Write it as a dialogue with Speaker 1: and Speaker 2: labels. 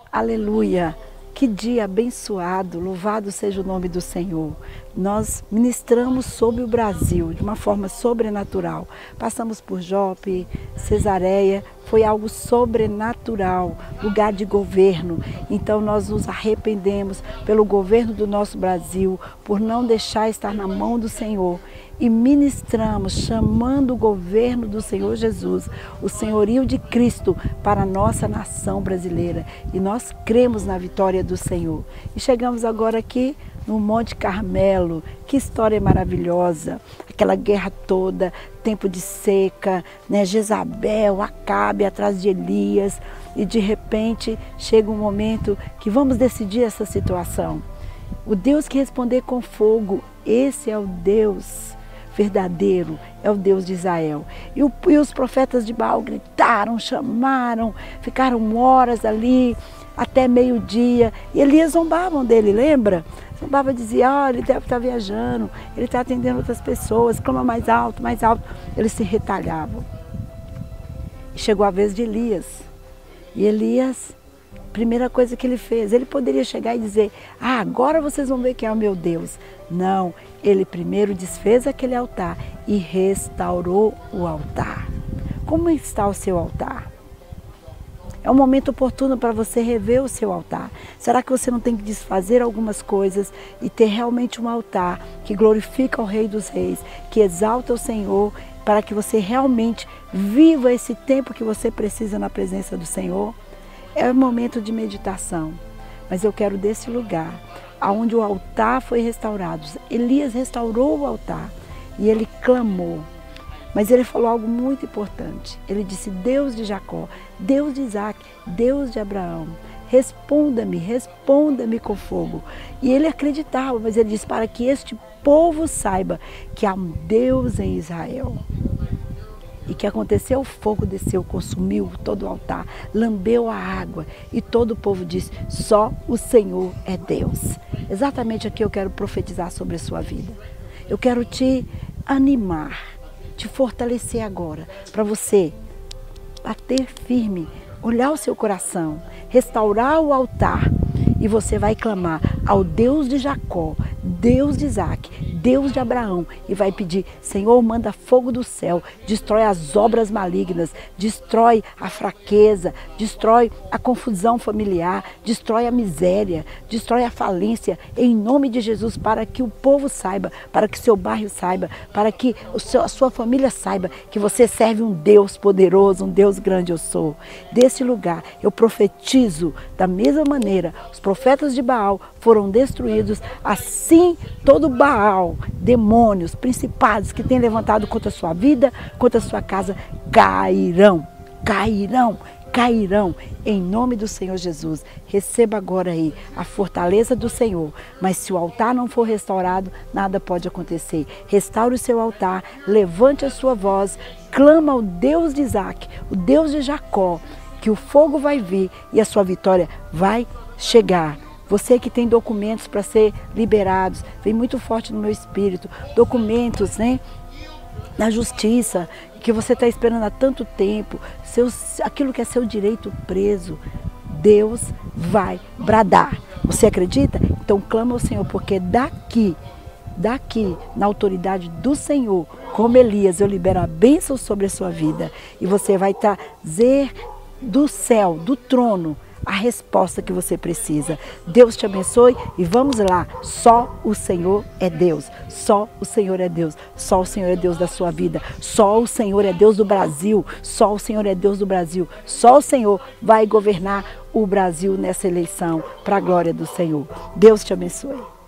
Speaker 1: Aleluia! Que dia abençoado, louvado seja o nome do Senhor. Nós ministramos sobre o Brasil de uma forma sobrenatural. Passamos por Jope, Cesareia, foi algo sobrenatural, lugar de governo. Então nós nos arrependemos pelo governo do nosso Brasil, por não deixar estar na mão do Senhor. E ministramos, chamando o governo do Senhor Jesus, o senhorio de Cristo para a nossa nação brasileira. E nós cremos na vitória do Senhor. E chegamos agora aqui no Monte Carmelo. Que história maravilhosa! Aquela guerra toda, tempo de seca, né? Jezabel, Acabe atrás de Elias. E de repente chega um momento que vamos decidir essa situação. O Deus que responder com fogo, esse é o Deus verdadeiro, é o Deus de Israel. E os profetas de Baal gritaram, chamaram, ficaram horas ali, até meio-dia. E Elias zombavam dele, lembra? Zombava, dizia, ele deve estar viajando, ele está atendendo outras pessoas, clama mais alto, mais alto. Eles se retalhavam. E chegou a vez de Elias. E Elias, primeira coisa que ele fez, ele poderia chegar e dizer, agora vocês vão ver quem é o meu Deus. Não, ele primeiro desfez aquele altar e restaurou o altar. Como está o seu altar? É um momento oportuno para você rever o seu altar. Será que você não tem que desfazer algumas coisas e ter realmente um altar que glorifica o Rei dos Reis, que exalta o Senhor, para que você realmente viva esse tempo que você precisa na presença do Senhor? É um momento de meditação, mas eu quero desse lugar, onde o altar foi restaurado. Elias restaurou o altar e ele clamou, mas ele falou algo muito importante. Ele disse, Deus de Jacó, Deus de Isaac, Deus de Abraão, responda-me, responda-me com fogo. E ele acreditava, mas ele disse, para que este povo saiba que há um Deus em Israel. E que aconteceu? O fogo desceu, consumiu todo o altar, lambeu a água e todo o povo disse, só o Senhor é Deus. Exatamente aqui eu quero profetizar sobre a sua vida. Eu quero te animar, te fortalecer agora, para você bater firme, olhar o seu coração, restaurar o altar e você vai clamar ao Deus de Jacó, Deus de Isaac, Deus de Abraão e vai pedir, Senhor, manda fogo do céu, destrói as obras malignas, destrói a fraqueza, destrói a confusão familiar, destrói a miséria, destrói a falência, em nome de Jesus, para que o povo saiba, para que o seu bairro saiba, para que a sua família saiba que você serve um Deus poderoso, um Deus grande eu sou. Desse lugar eu profetizo da mesma maneira, os profetas de Baal foram destruídos, assim todo Baal, demônios, principados que têm levantado contra a sua vida, contra a sua casa, cairão, cairão, cairão, em nome do Senhor Jesus. Receba agora aí a fortaleza do Senhor, mas se o altar não for restaurado, nada pode acontecer. Restaure o seu altar, levante a sua voz, clama ao Deus de Isaac, o Deus de Jacó, que o fogo vai vir e a sua vitória vai chegar. Você que tem documentos para ser liberados, vem muito forte no meu espírito, documentos, né, na justiça, que você está esperando há tanto tempo, aquilo que é seu direito preso, Deus vai bradar. Você acredita? Então clama ao Senhor, porque daqui, na autoridade do Senhor, como Elias, eu libero a bênção sobre a sua vida. E você vai trazer do céu, do trono, a resposta que você precisa. Deus te abençoe e vamos lá. Só o Senhor é Deus. Só o Senhor é Deus. Só o Senhor é Deus da sua vida. Só o Senhor é Deus do Brasil. Só o Senhor é Deus do Brasil. Só o Senhor vai governar o Brasil nessa eleição para a glória do Senhor. Deus te abençoe.